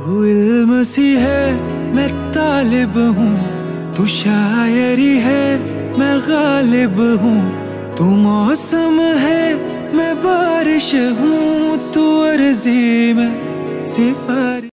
तू इल्म सी है मैं तालिब हूँ, तू शायरी है मैं गालिब हूँ, तू मौसम है मैं बारिश हूँ, तू अर्जी में सिफारिश।